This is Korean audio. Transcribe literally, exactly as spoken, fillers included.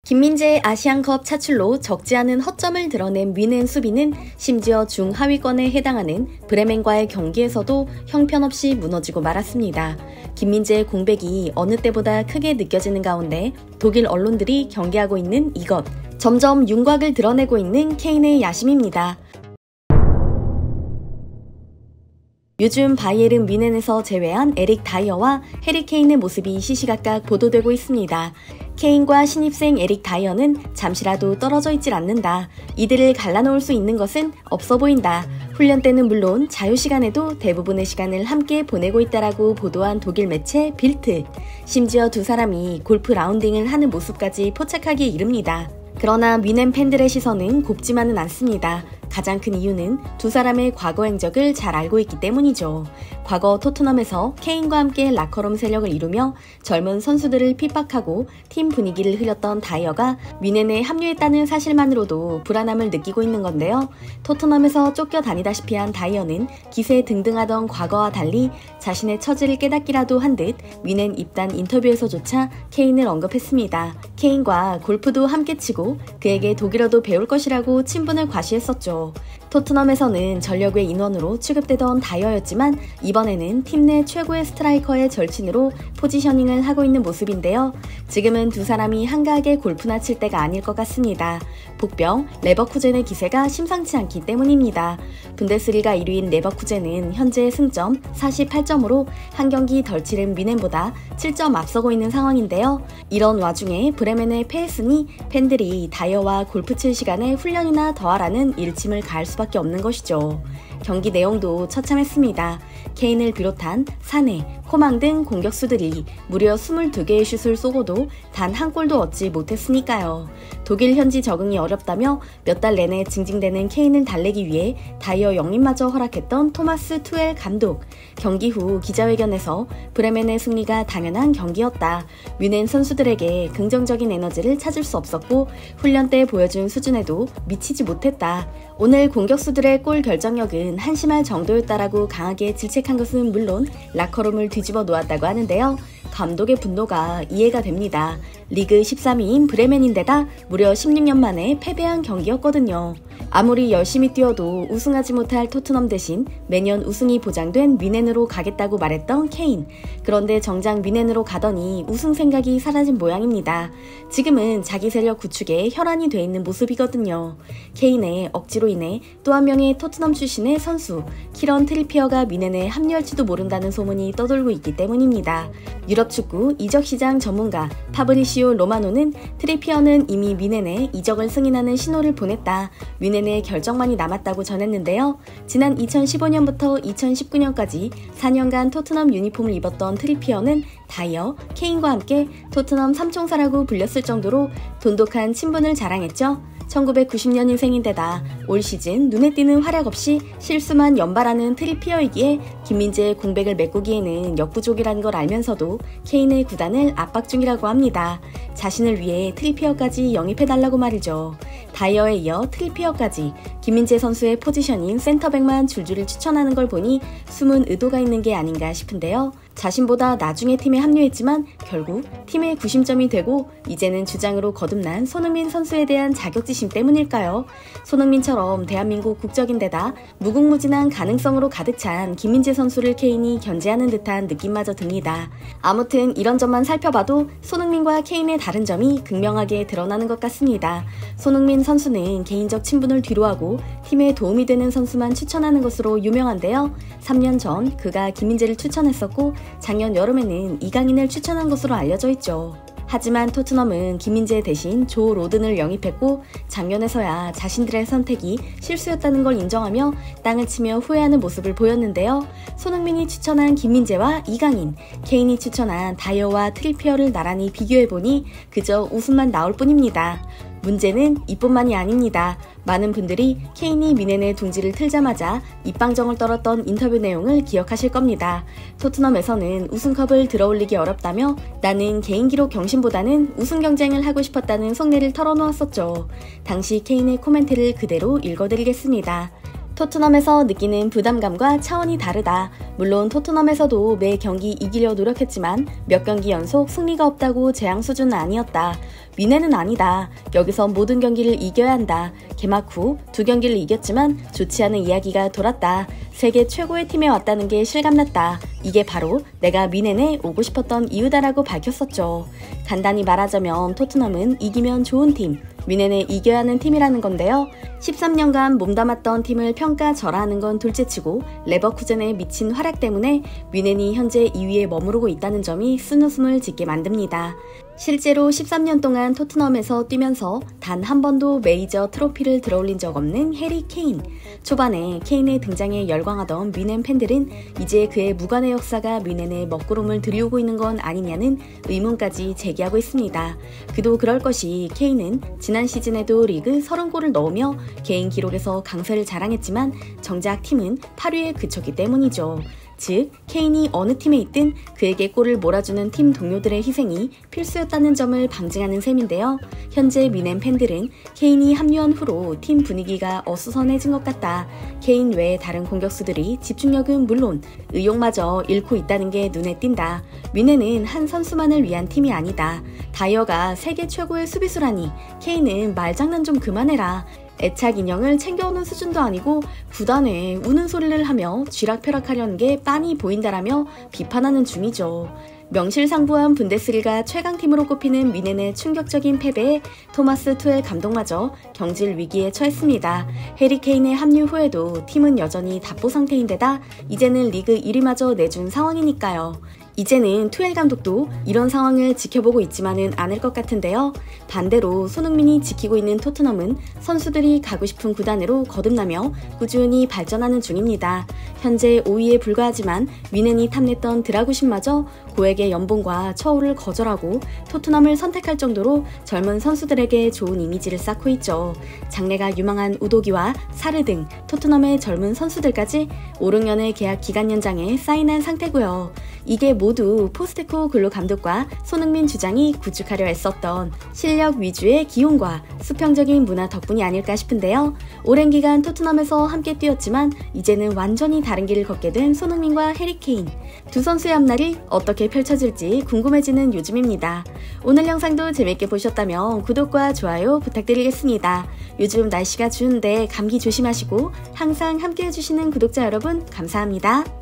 김민재의 아시안컵 차출로 적지 않은 허점을 드러낸 윈앤 수비는 심지어 중하위권에 해당하는 브레멘과의 경기에서도 형편없이 무너지고 말았습니다. 김민재의 공백이 어느 때보다 크게 느껴지는 가운데 독일 언론들이 경계하고 있는 이것, 점점 윤곽을 드러내고 있는 케인의 야심입니다. 요즘 바이에른 뮌헨에서 제외한 에릭 다이어와 해리 케인의 모습이 시시각각 보도되고 있습니다. 케인과 신입생 에릭 다이어는 잠시라도 떨어져 있질 않는다. 이들을 갈라놓을 수 있는 것은 없어 보인다. 훈련 때는 물론 자유시간에도 대부분의 시간을 함께 보내고 있다라고 보도한 독일 매체 빌트. 심지어 두 사람이 골프 라운딩을 하는 모습까지 포착하기에 이릅니다. 그러나 뮌헨 팬들의 시선은 곱지만은 않습니다. 가장 큰 이유는 두 사람의 과거 행적을 잘 알고 있기 때문이죠. 과거 토트넘에서 케인과 함께 라커룸 세력을 이루며 젊은 선수들을 핍박하고 팀 분위기를 흐렸던 다이어가 뮌헨에 합류했다는 사실만으로도 불안함을 느끼고 있는 건데요. 토트넘에서 쫓겨다니다시피 한 다이어는 기세 등등하던 과거와 달리 자신의 처지를 깨닫기라도 한 듯 뮌헨 입단 인터뷰에서조차 케인을 언급했습니다. 케인과 골프도 함께 치고 그에게 독일어도 배울 것이라고 친분을 과시했었죠. 토트넘에서는 전력외 인원으로 취급되던 다이어였지만 이번에는 팀 내 최고의 스트라이커의 절친으로 포지셔닝을 하고 있는 모습인데요. 지금은 두 사람이 한가하게 골프나 칠 때가 아닐 것 같습니다. 복병 레버쿠젠의 기세가 심상치 않기 때문입니다. 분데스리가 일 위인 레버쿠젠은 현재 승점 사십팔 점으로 한 경기 덜 치른 뮌헨보다 칠 점 앞서고 있는 상황인데요. 이런 와중에 브레멘의 패했으니 팬들이 다이어와 골프 칠 시간에 훈련이나 더하라는 일침을 가할 수밖에 없는 것이죠. 경기 내용도 처참했습니다. 케인을 비롯한 사네, 코망 등 공격수들이 무려 이십이 개의 슛을 쏘고도 단 한 골도 얻지 못했으니까요. 독일 현지 적응이 어렵다며 몇 달 내내 징징대는 케인을 달래기 위해 다이어 영입마저 허락했던 토마스 투엘 감독. 경기 후 기자회견에서 브레멘의 승리가 당연한 경기였다. 뮌헨 선수들에게 긍정적인 에너지를 찾을 수 없었고 훈련 때 보여준 수준에도 미치지 못했다. 오늘 공격수들의 골 결정력은 한심할 정도였다라고 강하게 질책한 것은 물론 라커룸을 뒤집어 놓았다고 하는데요. 감독의 분노가 이해가 됩니다. 리그 십삼 위인 브레멘인데다 무려 십육 년 만에 패배한 경기였거든요. 아무리 열심히 뛰어도 우승하지 못할 토트넘 대신 매년 우승이 보장된 뮌헨으로 가겠다고 말했던 케인. 그런데 정작 뮌헨으로 가더니 우승 생각이 사라진 모양입니다. 지금은 자기 세력 구축에 혈안이 돼 있는 모습이거든요. 케인의 억지로 인해 또 한 명의 토트넘 출신의 선수 키런 트리피어가 뮌헨에 합류할지도 모른다는 소문이 떠돌고 있기 때문입니다. 유럽 축구 이적시장 전문가 파브리시오 로마노는 트리피어는 이미 뮌헨에 이적을 승인하는 신호를 보냈다. 뮌헨의 결정만이 남았다고 전했는데요. 지난 이천십오 년부터 이천십구 년까지 사 년간 토트넘 유니폼을 입었던 트리피어는 다이어, 케인과 함께 토트넘 삼총사라고 불렸을 정도로 돈독한 친분을 자랑했죠. 천구백구십 년인생인데다 올 시즌 눈에 띄는 활약 없이 실수만 연발하는 트리피어이기에 김민재의 공백을 메꾸기에는 역부족이라는 걸 알면서도 케인의 구단을 압박 중이라고 합니다. 자신을 위해 트리피어까지 영입해달라고 말이죠. 다이어에 이어 트리피어까지 김민재 선수의 포지션인 센터백만 줄줄이 추천하는 걸 보니 숨은 의도가 있는 게 아닌가 싶은데요. 자신보다 나중에 팀에 합류했지만 결국 팀의 구심점이 되고 이제는 주장으로 거듭난 손흥민 선수에 대한 자격지심 때문일까요? 손흥민처럼 대한민국 국적인데다 무궁무진한 가능성으로 가득 찬 김민재 선수를 케인이 견제하는 듯한 느낌마저 듭니다. 아무튼 이런 점만 살펴봐도 손흥민과 케인의 다른 점이 극명하게 드러나는 것 같습니다. 손흥민 선수는 개인적 친분을 뒤로하고 팀에 도움이 되는 선수만 추천하는 것으로 유명한데요. 삼 년 전 그가 김민재를 추천했었고 작년 여름에는 이강인을 추천한 것으로 알려져 있죠. 하지만 토트넘은 김민재 대신 조 로든을 영입했고 작년에서야 자신들의 선택이 실수였다는 걸 인정하며 땅을 치며 후회하는 모습을 보였는데요. 손흥민이 추천한 김민재와 이강인, 케인이 추천한 다이어와 트리피어를 나란히 비교해보니 그저 웃음만 나올 뿐입니다. 문제는 이뿐만이 아닙니다. 많은 분들이 케인이 뮌헨의 둥지를 틀자마자 입방정을 떨었던 인터뷰 내용을 기억하실 겁니다. 토트넘에서는 우승컵을 들어올리기 어렵다며 나는 개인 기록 경신보다는 우승 경쟁을 하고 싶었다는 속내를 털어놓았었죠. 당시 케인의 코멘트를 그대로 읽어드리겠습니다. 토트넘에서 느끼는 부담감과 차원이 다르다. 물론 토트넘에서도 매 경기 이기려 노력했지만 몇 경기 연속 승리가 없다고 재앙 수준은 아니었다. 위네는 아니다. 여기서 모든 경기를 이겨야 한다. 개막 후 두 경기를 이겼지만 좋지 않은 이야기가 돌았다. 세계 최고의 팀에 왔다는 게 실감났다. 이게 바로 내가 미넨에 오고 싶었던 이유다라고 밝혔었죠. 간단히 말하자면 토트넘은 이기면 좋은 팀, 미넨에 이겨야 하는 팀이라는 건데요. 십삼 년간 몸담았던 팀을 평가절하하는 건 둘째치고 레버쿠젠의 미친 활약 때문에 미넨이 현재 이 위에 머무르고 있다는 점이 쓴웃음을 짓게 만듭니다. 실제로 십삼 년 동안 토트넘에서 뛰면서 단 한 번도 메이저 트로피를 들어올린 적 없는 해리 케인. 초반에 케인의 등장에 열광하던 미넨 팬들은 이제 그의 무관의 역사가 미넨의 먹구름을 들이오고 있는 건 아니냐는 의문까지 제기하고 있습니다. 그도 그럴 것이 케인은 지난 시즌에도 리그 서른 골을 넣으며 개인 기록에서 강세를 자랑했지만 정작 팀은 팔 위에 그쳤기 때문이죠. 즉, 케인이 어느 팀에 있든 그에게 골을 몰아주는 팀 동료들의 희생이 필수였다는 점을 방증하는 셈인데요. 현재 미넨 팬들은 케인이 합류한 후로 팀 분위기가 어수선해진 것 같다. 케인 외의 다른 공격수들이 집중력은 물론 의욕마저 잃고 있다는 게 눈에 띈다. 미넨은 한 선수만을 위한 팀이 아니다. 다이어가 세계 최고의 수비수라니 케인은 말장난 좀 그만해라. 애착 인형을 챙겨오는 수준도 아니고 구단에 우는 소리를 하며 쥐락펴락하려는 게 빤히 보인다라며 비판하는 중이죠. 명실상부한 분데스리가 최강팀으로 꼽히는 미넨의 충격적인 패배에 토마스 투엘 감독마저 경질 위기에 처했습니다. 해리 케인의 합류 후에도 팀은 여전히 답보 상태인데다 이제는 리그 일 위마저 내준 상황이니까요. 이제는 투엘 감독도 이런 상황을 지켜보고 있지만은 않을 것 같은데요. 반대로 손흥민이 지키고 있는 토트넘은 선수들이 가고 싶은 구단으로 거듭나며 꾸준히 발전하는 중입니다. 현재 오 위에 불과하지만 미넨이 탐냈던 드라구신마저 고액의 연봉과 처우를 거절하고 토트넘을 선택할 정도로 젊은 선수들에게 좋은 이미지를 쌓고 있죠. 장래가 유망한 우도기와 사르 등 토트넘의 젊은 선수들까지 오, 육 년의 계약 기간 연장에 사인한 상태고요. 이게 모두 포스테코 글로 감독과 손흥민 주장이 구축하려 애썼던 실력 위주의 기용과 수평적인 문화 덕분이 아닐까 싶은데요. 오랜 기간 토트넘에서 함께 뛰었지만 이제는 완전히 다른 길을 걷게 된 손흥민과 해리 케인. 두 선수의 앞날이 어떻게 펼쳐질지 궁금해지는 요즘입니다. 오늘 영상도 재밌게 보셨다면 구독과 좋아요 부탁드리겠습니다. 요즘 날씨가 추운데 감기 조심하시고 항상 함께 해주시는 구독자 여러분 감사합니다.